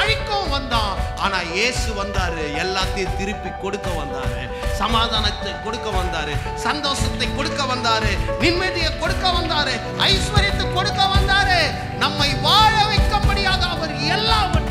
பறிக்கவும் வந்தான். ஆனா இயேசு வந்தாரு, எல்லாத்தையும் திருப்பி கொடுக்க வந்தாரு. சமாதானத்தை கொடுக்க வந்தாரு, சந்தோஷத்தை கொடுக்க வந்தாரு, நிம்மதியை கொடுக்க வந்தாரு, ஐஸ்வர்யத்தை கொடுக்க வந்தாரு. நம்மை வாழ வைக்கும்படியாக அவர் எல்லாவற்றையும்.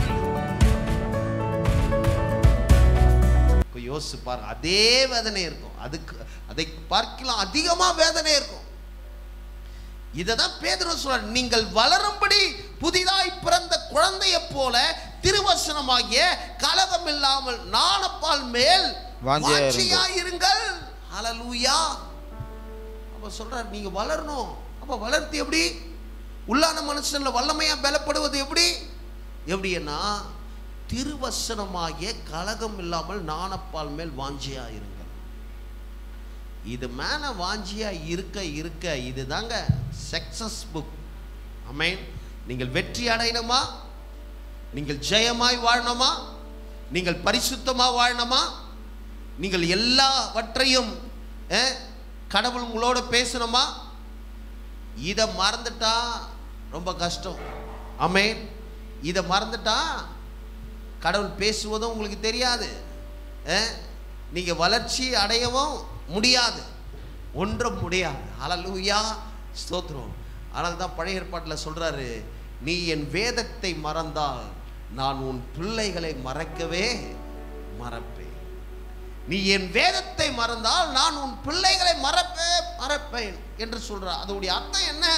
யோசிச்சு பாருங்க, அதே வேதனை இருக்கும், அதை பார்க்கலாம் அதிகமா வேதனை இருக்கும். இததான் பேதுரு சொல்றார், நீங்கள் வளரும்படி புதிதாய் பிறந்த குழந்தையை போல திருவசனமாகிய கலகம் இல்லாமல் நாணப்பால் மேல் வாஞ்சியாயிருங்கள். ஹல்லேலூயா. அப்ப சொல்றார், நீங்க வளரணும். அப்ப வளர்த்து எப்படி? உள்ளான மனுஷன்ல வல்லமையா பலப்படுவது எப்படின்னா திருவசனமாகிய கலகம் இல்லாமல் நாணப்பால் மேல் வாஞ்சியாயிருங்கள். இது மேல வாஞ்சியா இருக்க இதுதாங்க சக்சஸ் புக். ஆமென். நீங்கள் வெற்றி அடையணுமா, நீங்கள் ஜெயமாய் வாழணுமா, நீங்கள் பரிசுத்தமா வாழணுமா, நீங்கள் எல்லாவற்றையும் கடவுள் உங்களோட பேசணுமா, இதை மறந்துட்டா ரொம்ப கஷ்டம். ஆமென். இதை மறந்துட்டா கடவுள் பேசுவதும் உங்களுக்கு தெரியாது, நீங்க வளர்ச்சி அடையவும் முடியாது, ஒன்றும் முடியாது. ஹல்லேலூயா, ஸ்தோத்திரம். ஆனால் தான் பழைய ஏற்பாட்டில் சொல்றாரு, நீ என் வேதத்தை மறந்தால் நான் உன் பிள்ளைகளை மறக்கவே மறப்பேன். நீ என் வேதத்தை மறந்தால் நான் உன் பிள்ளைகளை மறப்பேன் என்று சொல்றார். அதோடைய அர்த்தம் என்ன?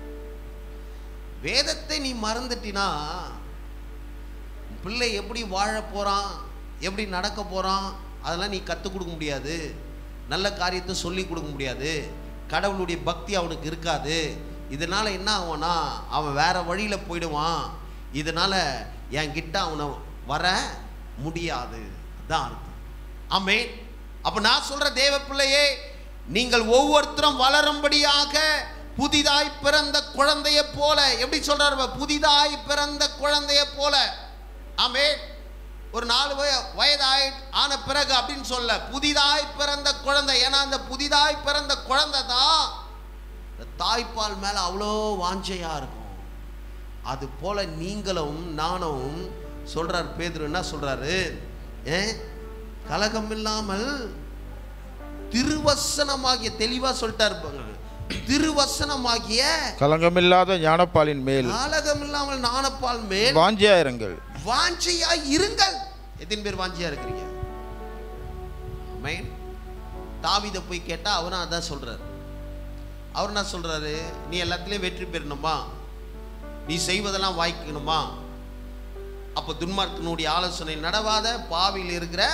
வேதத்தை நீ மறந்துட்டினா பிள்ளை எப்படி வாழ போறான், எப்படி நடக்க போறான், அதெல்லாம் நீ கற்றுக் கொடுக்க முடியாது, நல்ல காரியத்தை சொல்லி கொடுக்க முடியாது, கடவுளுடைய பக்தி அவனுக்கு இருக்காது. இதனால என்ன ஆகும்னா அவன் வேற வழியில போயிடுவான். இதனால என்கிட்ட அவனை வர முடியாது. அதான் அர்த்தம். ஆமென். அப்ப நான் சொல்ற தேவ பிள்ளையே, நீங்கள் ஒவ்வொருத்தரும் வளரும்படியாக புதிதாய் பிறந்த குழந்தையை போல, எப்படி சொல்றாரு? புதிதாய் பிறந்த குழந்தையை போல. ஆமென். ஒரு 4 வயது ஆன பிறகு அப்படின்னு சொல்ல, புதிதாய் பிறந்த குழந்தை. ஏன்னா அந்த புதிதாய் பிறந்த குழந்தை தான் தாய்ப்பால் மேல அவ்வளோ வாஞ்சையா இருக்கும். அது போல நீங்களும் நானும் சொல்றார் பேதுரு. என்ன சொல்றாரு? கலகம் இல்லாமல் திருவசனமாகிய, தெளிவா சொல்லிட்டாரு, திருவசனமாகிய கலகமில்லாத ஞானப்பாலின் மேல், கலகமில்லாமல் ஞானப்பால் மேல் வாஞ்சியா இருங்கள். வாஞ்சியா இருங்கள். எத்தனை பேர் வாஞ்சியா இருக்கிறீங்க? ஆமென். தாவீதை போய் கேட்டா அவரும் அதான் சொல்றாரு. அவர் என்ன சொல்றாரு? நீ எல்லாத்துலயும் வெற்றி பெறணுமா, நீ செய்வதெல்லாம் வாய்க்கணுமா, அப்ப துன்மார்க்கனுடைய ஆலோசனை நடவாத, பாவியில் இருக்கிற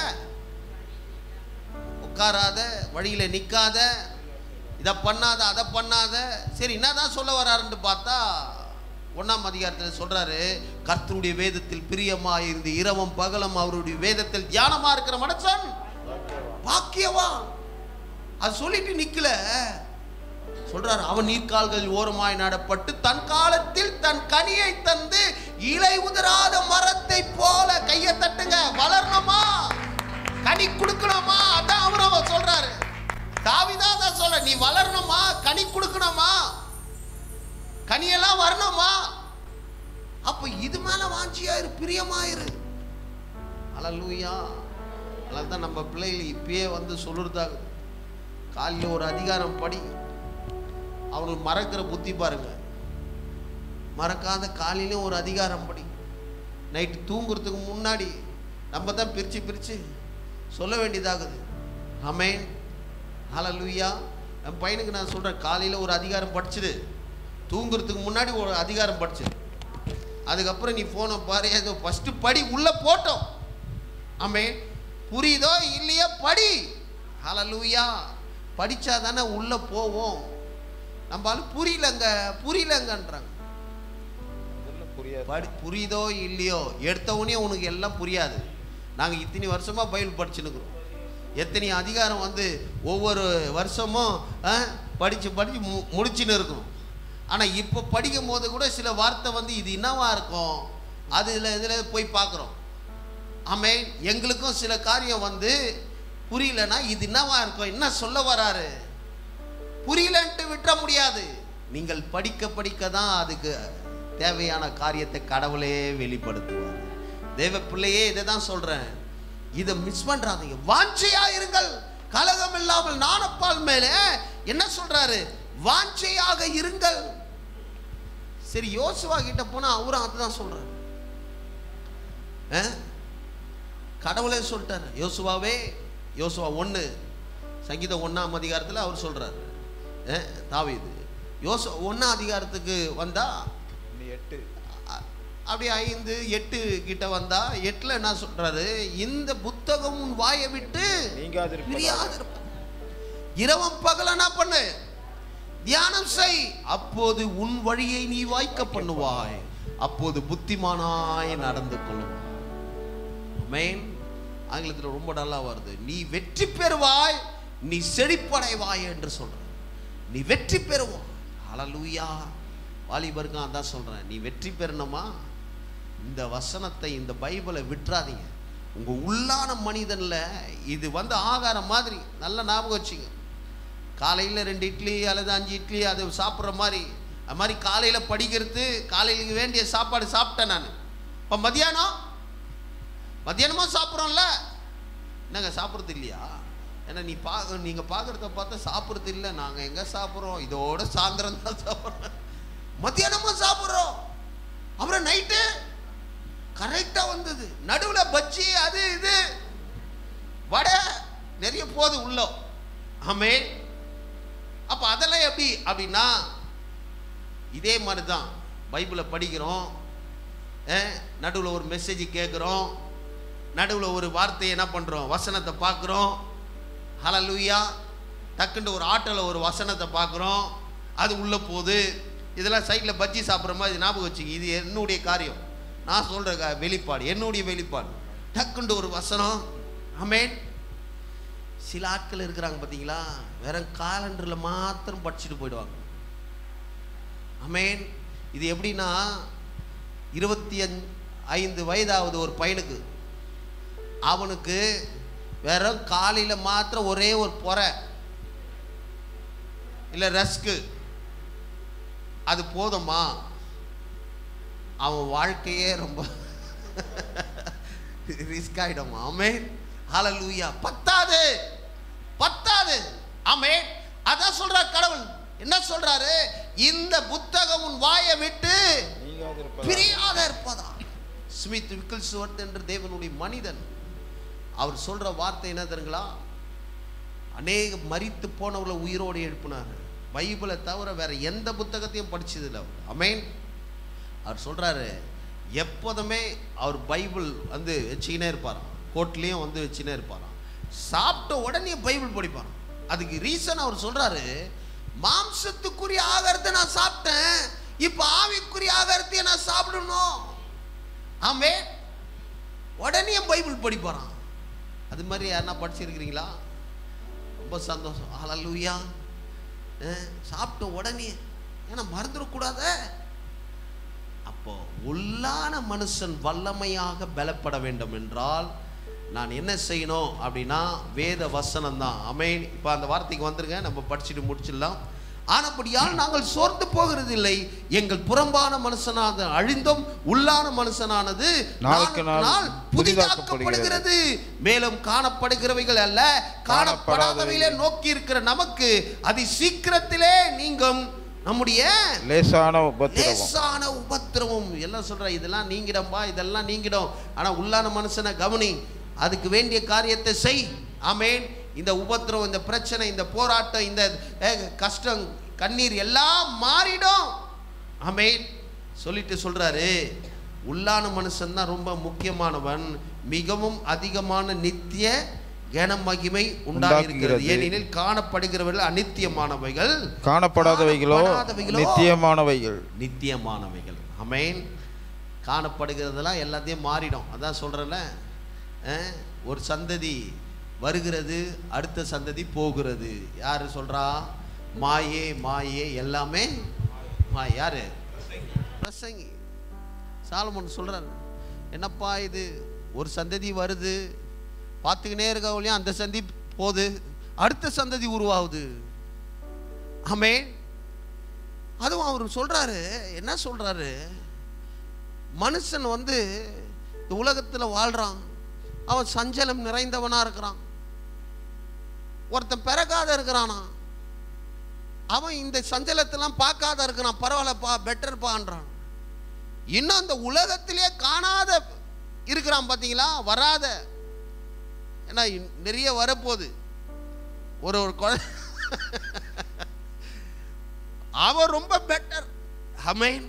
உட்காராத, வழியில நிக்காத, இதை பண்ணாத, அதை பண்ணாத. சரி, என்னதான் சொல்ல வராருன்னு பார்த்தா 1ஆம் அதிகாரத்தில் சொல்றாரு, கர்த்தருடைய வேதத்தில் பிரியமாயிருந்து இரவும் பகலும் அவருடைய வேதத்தில் தியானமா இருக்கிற மனுஷன் பாக்கியவான். அது சொல்லிட்டு நிக்கல, சொல்றாரு, அவன் நீர்க்கால்கள் ஓரமாய் நடப்பட்டு தன் காலத்தில் தன் கனியை தந்து இலை உதிராத மரத்தை போல. கையை தட்டுங்க. வளரணுமா, கனி கொடுக்கணுமா, அதான் அவரும் சொல்றாரு. தாவீதா தான் சொல்ற, நீ வளரணுமா, கனி கொடுக்கணுமா, கனியெல்லாம் வரணுமா, அப்ப இது மேல வாஞ்சியாயிரு, பிரியமாயிரு. ஹல்லேலூயா. அதனால்தான் நம்ம பிள்ளைகள் இப்பயே வந்து சொல்லுறதாக, காலையில் ஒரு அதிகாரம் படி. அவங்களுக்கு மறக்கிற புத்தி பாருங்க. மறக்காத காலையிலும் ஒரு அதிகாரம் படி. நைட்டு தூங்குறதுக்கு முன்னாடி நம்ம தான் பிரிச்சு சொல்ல வேண்டியதாகுது. ஆமென். ஹல்லேலூயா. என் பையனுக்கு நான் சொல்றேன், காலையில் ஒரு அதிகாரம் படிச்சுது, தூங்குறதுக்கு முன்னாடி ஒரு அதிகாரம் படிச்சு, அதுக்கப்புறம் நீ போனை பாரு, ஏதோ ஃபர்ஸ்ட் படி, உள்ள போட்டோம். ஆமென். புரியுதோ இல்லையா படி. ஹல்லேலூயா. படிச்சா தானே உள்ள போவோம். நம்மளால புரியலங்கன்றாங்க. புரியுதோ இல்லையோ, எடுத்தவனே உனக்கு எல்லாம் புரியாது. நாங்கள் இத்தனை வருஷமா பைபிள் படிச்சுன்னுக்குறோம். எத்தனை அதிகாரம் வந்து ஒவ்வொரு வருஷமும் படித்து முடிச்சுன்னு இருக்கும். ஆனால் இப்போ படிக்கும் போது கூட சில வார்த்தை வந்து இது என்னவா இருக்கும், இதில் போய் பார்க்குறோம். ஆமென். எங்களுக்கும் சில காரியம் வந்து புரியலன்னா இது என்னவா இருக்கும், என்ன சொல்ல வராரு, புரியலன்ட்டு விட்டுற முடியாது. நீங்கள் படிக்க தான் அதுக்கு தேவையான காரியத்தை கடவுளே வெளிப்படுத்துவார். தேவ பிள்ளையே இதை தான் சொல்றேன், இதை மிஸ் பண்றாதீங்க. வாஞ்சையா இருங்கள், கலகம் இல்லாமல். நானப்பால் மேலே என்ன சொல்றாரு? வாஞ்சையாக இருங்கள். சரி, யோசுவா கிட்ட போனா அவரும் அதுதான் சொல்றாரு. கடவுளே சொல்லிட்டாரு, யோசுவாவே, யோசுவா 1 சங்கீதம் 1ஆம் அதிகாரத்தில் அவர் சொல்றாரு, தாவீது யோசுவா 1ஆம் அதிகாரத்துக்கு வந்தா 8 அப்படியே 5, 8 கிட்ட வந்தா 8ல என்ன சொல்றாரு? இந்த புத்தகம் உன் வாயை விட்டு பிரியாதிருப்பதாக, இரவும் பகல் என்ன பண்ணு? தியானம் செய். அப்போது உன் வழியை நீ வாய்க்க பண்ணுவாய், அப்போது புத்திமானாய் நடந்து கொள்ளுவாய். மெயின் ஆங்கிலத்தில் ரொம்ப நல்லா வருது, நீ வெற்றி பெறுவாய், நீ செழிப்படைவாய் என்று சொல்ற. நீ வெற்றி பெறுவாய். ஹல்லேலூயா. வாலிபருக்கு அதான் சொல்றேன், நீ வெற்றி பெறணுமா? இந்த வசனத்தை, இந்த பைபிளை விட்டுறாதீங்க. உங்க உள்ளான மனிதன்ல இது ஆகாரம் மாதிரி நல்ல ஞாபகம் வச்சுங்க. காலையில் 2 இட்லி அல்லது 5 இட்லி அது சாப்பிட்ற மாதிரி, அது மாதிரி காலையில் படிக்கிறது, காலையிலுக்கு வேண்டிய சாப்பாடு சாப்பிட்டேன் நான். இப்போ மத்தியானமும் சாப்பிட்றோம்ல, என்னங்க சாப்பிட்றது இல்லையா? ஏன்னா நீங்கள் பார்க்குறத பார்த்தா சாப்பிட்றது இல்லை. நாங்கள் எங்கே சாப்பிட்றோம்? இதோட சாயந்தரம் தான் சாப்பிட்றோம். மத்தியானமும் சாப்பிட்றோம். அப்புறம் நைட்டு கரெக்டாக வந்தது, நடுவில் பஜ்ஜி அது இது வடை நிறைய போகுது உள்ள. ஆமே. அப்போ அதெல்லாம் எப்படி அப்படின்னா, இதே மாதிரி தான் பைபிளை படிக்கிறோம், நடுவில் ஒரு மெசேஜ் கேட்குறோம், நடுவில் ஒரு வார்த்தையை என்ன பண்ணுறோம்? வசனத்தை பார்க்குறோம். ஹல்லேலூயா. டக்குன்னு ஒரு ஆட்டோவில் ஒரு வசனத்தை பார்க்குறோம், அது உள்ளே போகுது. இதெல்லாம் சைடில் பஜ்ஜி சாப்பிட்ற மாதிரி ஞாபகம் வச்சுங்க. இது என்னுடைய காரியம், நான் சொல்கிற வெளிப்பாடு, என்னுடைய வெளிப்பாடு. டக்குண்டு ஒரு வசனம். ஆமேன். சில ஆட்கள் இருக்கிறாங்க பார்த்தீங்களா, வெறும் காலண்டரில் மாத்திரம் படிச்சுட்டு போயிடுவாங்க. ஆமேன். இது எப்படின்னா, 25 வயதாவது ஒரு பையனுக்கு, அவனுக்கு வெறும் காலையில் மாத்திரம் ஒரே ஒரு பொறை இல்லை ரஸ்க்கு, அது போதுமா? அவன் வாழ்க்கையே ரொம்ப ரிஸ்க் ஆயிடும். ஆமென். ஹல்லேலூயா. பத்தாது. ஆமென். அதான் சொல்றார் கடவுள். என்ன சொல்றாரு? இந்த புத்தகம் உன் வாயை விட்டு பிரியாத இருப்பதா. ஸ்மித் விக்கில்ஸ்வர்த் என்ற தேவனுடைய மனிதன், அவர் சொல்ற வார்த்தை என்ன தெரியுங்களா? அநேக மரித்து போனவர்களை உயிரோடு எழுப்பினார். பைபிளை தவிர வேற எந்த புத்தகத்தையும் படிச்சதில்லை அவர். ஆமென். அவர் சொல்றாரு, எப்போதுமே அவர் பைபிள் வச்சுக்கினே இருப்பாராம், கோட்லேயும் வச்சுக்கினே இருப்பாராம். சாப்பிட்ட உடனே பைபிள் படிப்பாராம். அதுக்கு ரீசன் அவர் சொல்றாரு, மாம்சத்துக்குரிய ஆகாரத்தை நான் சாப்பிட்டேன், இப்போ ஆவிக்குரிய ஆகாரத்தையே நான் சாப்பிடணும். ஆமென். உடனே பைபிள் படிப்பாராம். அது மாதிரி யாருன்னா படிச்சிருக்கிறீங்களா? ரொம்ப சந்தோஷம். ஹல்லேலூயா. சாப்பிட்ட உடனே, ஏன்னா மறந்துடக்கூடாத. அப்போ உள்ளான மனுஷன் வல்லமையாக பலப்பட வேண்டும் என்றால் நான் என்ன செய்யணும் அப்படின்னா, வேத வசனம் தான். ஆமென். இப்போ அந்த வார்த்தைக்கு வந்துருங்க, நம்ம படிச்சுட்டு முடிச்சிடலாம். ஆனபடியால் நாங்கள் சோர்ந்து போகிறது இல்லை, எங்கள் புறம்பான மனுஷனானது அழிந்தும் உள்ளான மனுஷனானது நாளுக்கு நாள் புதிதாக்கப்படுகிறது. மேலும் காணப்படுகிறவைகள் அல்ல, காணப்படாதவைகளை நோக்கி இருக்கிற நமக்கு அதி சீக்கிரத்திலே நீங்கும் நம்முடைய லேசான உபத்திரவம். எல்லாம் சொல்ற, இதெல்லாம் நீங்கிடும்பா, இதெல்லாம் நீங்கிடும். ஆனா உள்ளான மனுஷனை கவனி, அதுக்கு வேண்டிய காரியத்தை செய். ஆமென். இந்த உபத்திரம், இந்த பிரச்சனை, இந்த போராட்டம், இந்த கஷ்டம், கண்ணீர் எல்லாம் மாறிடும். ஆமென். சொல்லிட்டு சொல்றாரு, உள்ளான மனுஷன் தான் ரொம்ப முக்கியமானவன், மிகவும் அதிகமான நித்திய கன மகிமை உண்டாகிறது. ஏனெனில் காணப்படுகிறவர்கள் அநித்தியமானவைகள், காணப்படாதவைகளோ நித்தியமானவைகள். ஆமென். காணப்படுகிறதெல்லாம் எல்லாத்தையும் மாறிடும். அதான் சொல்றேன்ல, ஒரு சந்ததி வருகிறது, அடுத்த சந்ததி போகிறது. யாரு சொல்றா? மாயே மாயே, எல்லாமே மாய். யாரு? பிரசங்கி சாலமோன் சொல்றாரு, என்னப்பா இது, ஒரு சந்ததி வருது, பார்த்துக்கினே இருக்கவளையும் அந்த சந்தி போகுது, அடுத்த சந்ததி உருவாகுது. ஆமென். அதுவும் அவர் சொல்றாரு, என்ன சொல்றாரு, மனுஷன் இந்த உலகத்தில் வாழ்கிறான், அவன் சஞ்சலம் நிறைந்தவனாக இருக்கிறான். ஒருத்தன் பிறக்காத இருக்கிறானா, அவன் இந்த சஞ்சலத்தெல்லாம் பார்க்காத இருக்கிறான். பரவாயில்லப்பா, பெட்டர்ப்பான்றான். இன்னும் அந்த உலகத்திலே காணாத இருக்கிறான் பார்த்தீங்களா, வராத. ஏன்னா நிறைய வரப்போகுது. ஒரு குழந்தை அவன் ரொம்ப பெட்டர். ஆமென்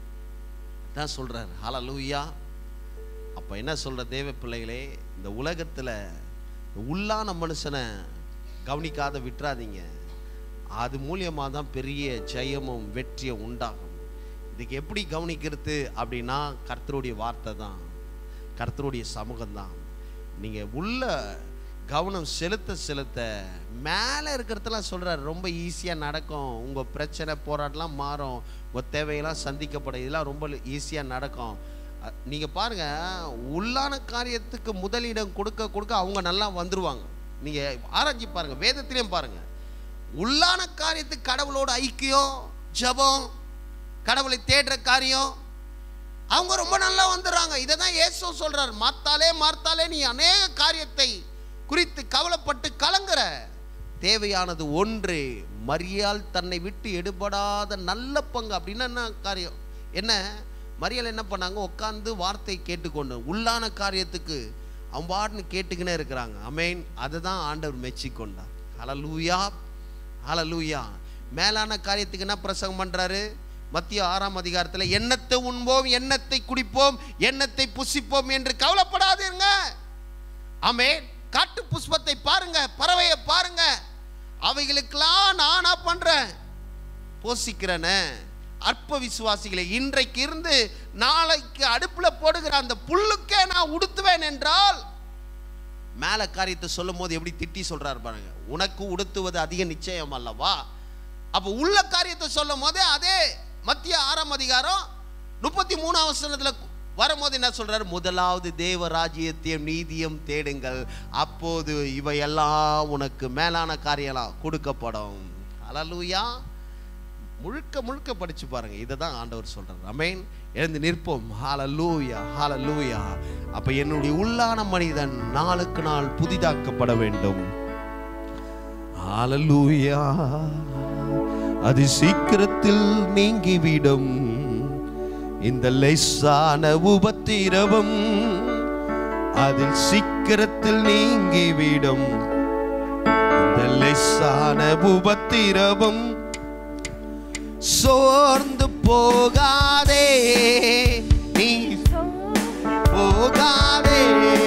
தான் சொல்றார். ஹல்லேலூயா. அப்ப என்ன சொல்ற தேவ பிள்ளைகளே, இந்த உலகத்துல உள்ளான மனுஷனை கவனிக்காத விட்டுறாதீங்க. அது மூலியமா தான் பெரிய ஜெயமும் வெற்றியும் உண்டாகும். இதுக்கு எப்படி கவனிக்கிறது அப்படின்னா, கர்த்தருடைய வார்த்தை தான், கர்த்தருடைய சமூகம் தான். நீங்க உள்ள கவனம் செலுத்த செலுத்த மேலே இருக்கிறதெல்லாம் சொல்கிறார், ரொம்ப ஈஸியாக நடக்கும். உங்கள் பிரச்சனை போராட்டம்லாம் மாறும், உங்கள் தேவையெல்லாம் சந்திக்கப்படும், இதெல்லாம் ரொம்ப ஈஸியாக நடக்கும். நீங்கள் பாருங்கள், உள்ளான காரியத்துக்கு முதலிடம் கொடுக்க கொடுக்க அவங்க நல்லா வந்துடுவாங்க. நீங்கள் ஆராய்ச்சி பாருங்கள், வேதத்திலையும் பாருங்கள். உள்ளான காரியத்துக்கு கடவுளோட ஐக்கியம், ஜபம், கடவுளை தேடுற காரியம், அவங்க ரொம்ப நல்லா வந்துடுறாங்க. இதை தான் இயேசு சொல்கிறார், மார்த்தாலே நீ அநேக காரியத்தை குறித்து கவலைப்பட்டு கலங்குற, தேவையானது ஒன்று, மரியாள் தன்னை விட்டு எடுபடாத நல்ல பங்கு. அப்படின்னா என்ன காரியம்? என்ன மரியாள் என்ன பண்ணாங்க? உட்கார்ந்து வார்த்தை கேட்டுக்கொண்டு உள்ளான காரியத்துக்கு அம்பாடுன்னு கேட்டுக்கினே இருக்கிறாங்க. ஆமென். அதை தான் ஆண்டவர் மெச்சிக்கொண்டார். ஹல்லேலூயா, ஹல்லேலூயா. மேலான காரியத்துக்கு என்ன பிரசங்கம் பண்றாரு? மத்திய 6ஆம் அதிகாரத்தில், எண்ணத்தை உண்போம், எண்ணத்தை குடிப்போம், எண்ணத்தை புசிப்போம் என்று கவலைப்படாதீங்க. ஆமென். காட்டு புஷ்பத்தை பாருங்க, பறவையை பாருங்க, அவைகளுக்கெல்லாம் நானா பண்றேன், போஷிக்கிறேன. அற்ப விசுவாசிகளை, இன்றைக்கு இருந்து நாளைக்கு அடுப்புல போடுகிற அந்த புல்லுக்கே நான் உடுத்துவேன் என்றால், மேல காரியத்தை சொல்லும் போது எப்படி திட்டி சொல்றாரு பாருங்க, உனக்கு உடுத்துவது அதிக நிச்சயம் அல்லவா. அப்ப உள்ள காரியத்தை சொல்லும் போதே அதே மத்திய 6ஆம் அதிகாரம் 33ஆம் வசனத்துல வரும்போது என்ன சொல்றாரு? முதலாவது தேவ ராஜ்யத்தையும் நீதியும் தேடுங்கள், அப்போது இவையெல்லாம் உனக்கு மேலான காரியம்லாம் கொடுக்கப்படும். ஹல்லேலூயா. முழுக்க முழுக்க படிச்சு பாருங்க, இதை தான் ஆண்டவர் சொல்றார். ஆமென். எழுந்து நிற்போம். ஹல்லேலூயா, ஹல்லேலூயா. அப்ப என்னுடைய உள்ளான மனிதன் நாளுக்கு நாள் புதிதாக்கப்பட வேண்டும். ஹல்லேலூயா. அது சீக்கிரத்தில் நீங்கிவிடும். இந்த லேசான உபத்திரவம் அதில் சீக்கிரத்தில் நீங்கிவிடும். இந்த லேசான உபத்திரவம், சோர்ந்து போகாதே நீ, போகாதே,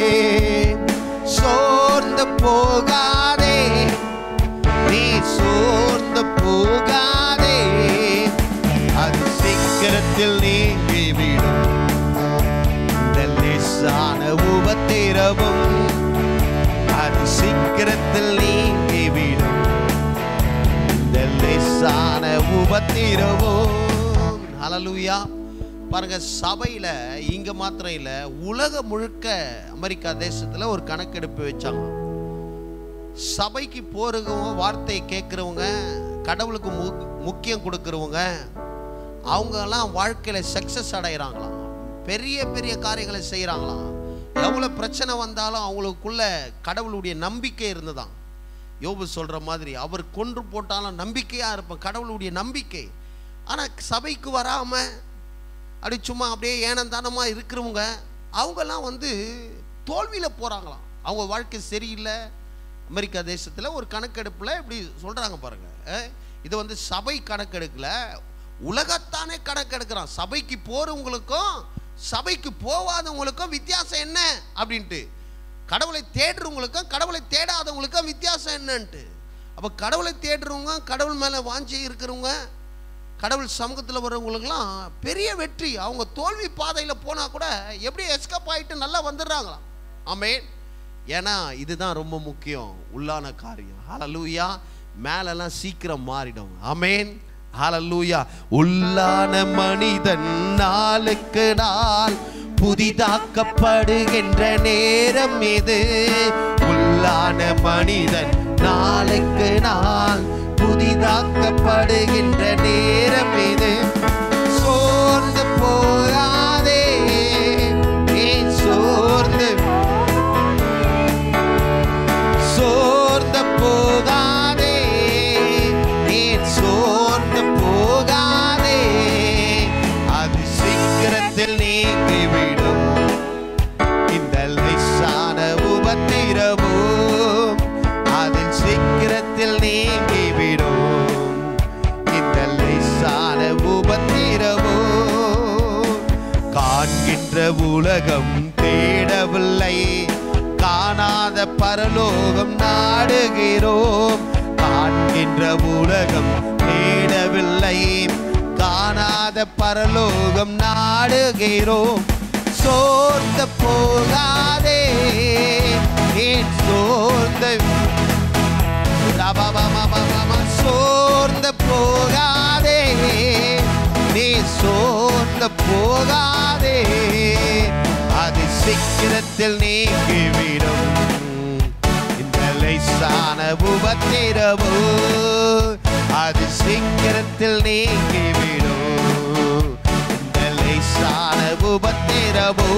சோர்ந்து போகாதே நீ, சோர்ந்து போகாதே. அது சீக்கிரத்தில் நீங்கிவிடும். இந்த லேசான உபத்திரவம் அது சீக்கிரத்தில் நீங்கிவிடும். இந்த லேசான உபத்திரவம். ஹல்லேலூயா. பாருங்க, சபையில இங்க மாத்திரம் இல்ல, உலகம் முழுக்க அமெரிக்கா தேசத்துல ஒரு கணக்கெடுப்பு வச்சாங்க. சபைக்கு போறவங்க, வார்த்தையை கேட்கிறவங்க, கடவுளுக்கு முக்கியம் கொடுக்கிறவங்க, அவங்கெல்லாம் வாழ்க்கையில் சக்ஸஸ் அடைகிறாங்களாம், பெரிய பெரிய காரியங்களை செய்கிறாங்களாம். எவ்வளோ பிரச்சனை வந்தாலும் அவங்களுக்குள்ள கடவுளுடைய நம்பிக்கை இருந்ததான். யோபு சொல்கிற மாதிரி, அவர் கொன்று போட்டாலும் நம்பிக்கையாக இருப்பேன், கடவுளுடைய நம்பிக்கை. ஆனால் சபைக்கு வராமல் அப்படி சும்மா அப்படியே ஏனந்தானமாக இருக்கிறவங்க, அவங்கெல்லாம் தோல்வியில் போகிறாங்களாம். அவங்க வாழ்க்கை சரியில்லை. அமெரிக்கா தேசத்தில் ஒரு கணக்கெடுப்பில் இப்படி சொல்கிறாங்க பாருங்கள். இது சபை கணக்கெடுக்கல, உலகத்தானே கணக்கெடுக்கிறான். சபைக்கு போறவங்களுக்கும் சபைக்கு போகாதவங்களுக்கும் வித்தியாசம் என்ன அப்படின்ட்டு, கடவுளை தேடுறவங்களுக்கும் கடவுளை தேடாதவங்களுக்கும் வித்தியாசம் என்னன்ட்டு. அப்போ கடவுளை தேடுறவங்க, கடவுள் மேலே வாஞ்சி இருக்கிறவங்க, கடவுள் சமூகத்தில் வர்றவங்களுக்குலாம் பெரிய வெற்றி. அவங்க தோல்வி பாதையில் போனால் கூட எப்படி எஸ்கேப் ஆகிட்டு நல்லா வந்துடுறாங்களாம். ஆமென். ஏன்னா இதுதான் ரொம்ப முக்கியம், உள்ளான காரியம். ஹல்லேலூயா. மேலெல்லாம் சீக்கிரம் மாறிடும். ஆமென். ஹல்லேலூயா. உள்ளான மனிதன் நாளுக்கு நாள் புதிதாக்கப்படுகின்ற நேரம் இது. உள்ளான மனிதன் நாளுக்கு நாள் புதிதாக்கப்படுகின்ற நேரம் இது. சோர்ந்து போகாதே, சோர்ந்து உலகம் தேடவில்லை, காணாத பரலோகம் நாடுகிறோம். காண்கின்ற உலகம் தேடவில்லை, காணாத பரலோகம் நாடுகிறோம். சோர்ந்து போகாதே, ஏன் சோர்ந்து சோர்ந்து போகாதே, நீ சோர்ந்து போகாதே, அது சீக்கிரத்தில் நீங்கிவிடும். இந்த லேசான உபத்திரவோ அது சீக்கிரத்தில் நீங்கிவிடும். இந்த லேசான உபத்திரவோ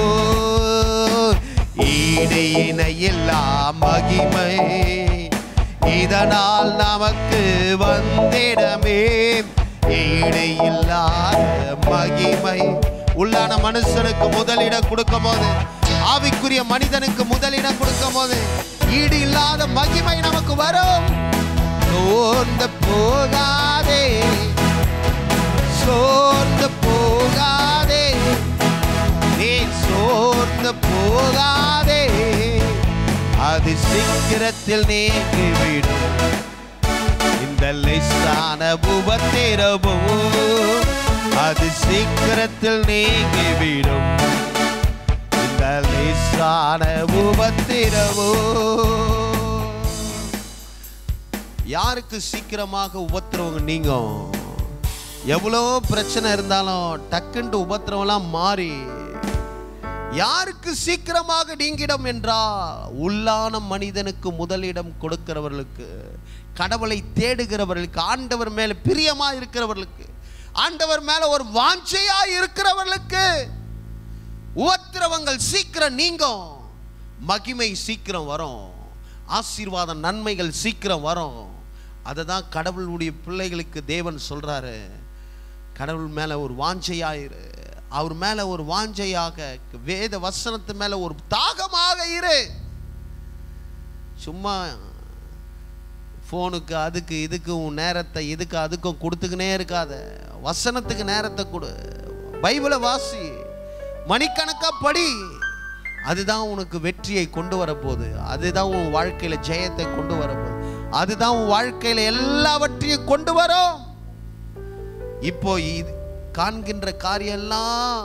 ஈடு இணையில்லா மகிமை இதனால் நமக்கு வந்திடமே. ஈடு இல்லாத மகிமை. உள்ளான மனுஷனுக்கு முதலிடம் கொடுக்கும் போது, ஆவிக்குரிய மனிதனுக்கு முதலிடம் கொடுக்கும் போது ஈடு இல்லாத மகிமை நமக்கு வரும். சோர்ந்து போகாதே, சோர்ந்து போகாதே, நீ சோர்ந்து போகாதே, அது சீக்கிரத்தில் நீங்கிவிடும். இந்த லேசான உபத்திரவோ அது சீக்கிரத்தில் நீங்கிவிடும். இந்த லேசான உபத்திரவோ. யாருக்கு சீக்கிரமாக உபத்திரவங்க நீங்கும்? எவ்வளோ பிரச்சனை இருந்தாலும் டக்குன்ட்டு உபத்திரவெல்லாம் மாறி யாருக்கு சீக்கிரமாக நீங்கிடும் என்றால், உள்ளான மனிதனுக்கு முதலிடம் கொடுக்கிறவர்களுக்கு, கடவுளை தேடுகிறவர்களுக்கு, ஆண்டவர் மேல பிரியமா இருக்கிறவர்களுக்கு, ஆண்டவர் மேல ஒரு வாஞ்சையா இருக்கிறவர்களுக்கு உபத்திரவங்கள் சீக்கிரம் நீங்கும். மகிமை சீக்கிரம் வரும், ஆசீர்வாத நன்மைகள் சீக்கிரம் வரும். அதை தான் கடவுளுடைய பிள்ளைகளுக்கு தேவன் சொல்றாரு, கடவுள் மேல ஒரு வாஞ்சையாயிரு, அவர் மேல ஒரு வாஞ்சையாக, வேத வசனத்து மேல ஒரு தாகமாக இரு. சும்மா போனுக்கு அதுக்கு இதுக்கு உன் நேரத்தை இதுக்கு அதுக்கும் கொடுத்துக்கினே இருக்காத. வசனத்துக்கு நேரத்தை கொடு, பைபிளை வாசி, மணிக்கணக்கா படி. அதுதான் உனக்கு வெற்றியை கொண்டு வரப்போகுது, அதுதான் உன் வாழ்க்கையில ஜெயத்தை கொண்டு வரப்போகுது, அதுதான் உன் வாழ்க்கையில எல்லாவற்றையும் கொண்டு வரும். இப்போ இது காண்கின்ற காரியெல்லாம்,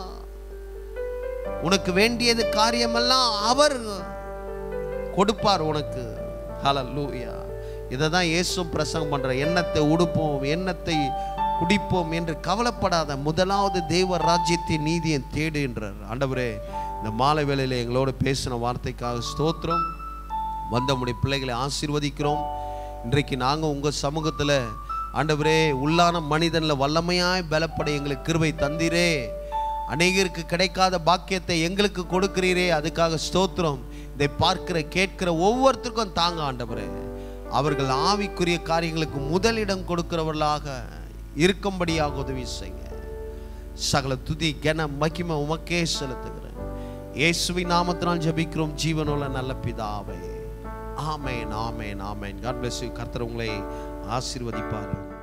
உனக்கு வேண்டியது காரியமெல்லாம் அவர் கொடுப்பார் உனக்கு. ஹல்லேலூயா. இதை தான் இயேசு பிரசங்கம் பண்ற. எண்ணத்தை உடுப்போம், எண்ணத்தை குடிப்போம் என்று கவலைப்படாத, முதலாவது தேவ ராஜ்யத்தின் நீதியை தேடு என்றார். ஆண்டவரே, இந்த மாலை வேளையில எங்களோடு பேசின வார்த்தைக்காக ஸ்தோத்திரம். வந்த நம்முடைய பிள்ளைகளை ஆசீர்வதிக்கிறோம். இன்றைக்கு நாங்கள் உங்கள் சமூகத்தில் ஆண்டவரே, உள்ளான மனிதனில் வல்லமையாய் பலப்பட எங்களுக்கு கிருபை தந்தீரே. அநேகருக்கு கிடைக்காத பாக்கியத்தை எங்களுக்கு கொடுக்கிறீரே, அதுக்காக ஸ்தோத்திரம். இதை பார்க்கிற கேட்கிற ஒவ்வொருத்தருக்கும் தாங்க ஆண்டவரே, அவர்கள் ஆவிக்குரிய காரியங்களுக்கு முதலிடம் கொடுக்கிறவர்களாக இருக்கும்படியாக உதவி செய்யுங்க. சகல துதி கன மகிமை உமக்கே செலுத்துகிறேன். இயேசுவின் நாமத்தினால் ஜெபிக்கிறோம் ஜீவனுள்ள நல்ல பிதாவே. ஆமென், ஆமென், ஆமென். God bless you. கர்த்தர் உங்களை ஆசீர்வதிப்பார்.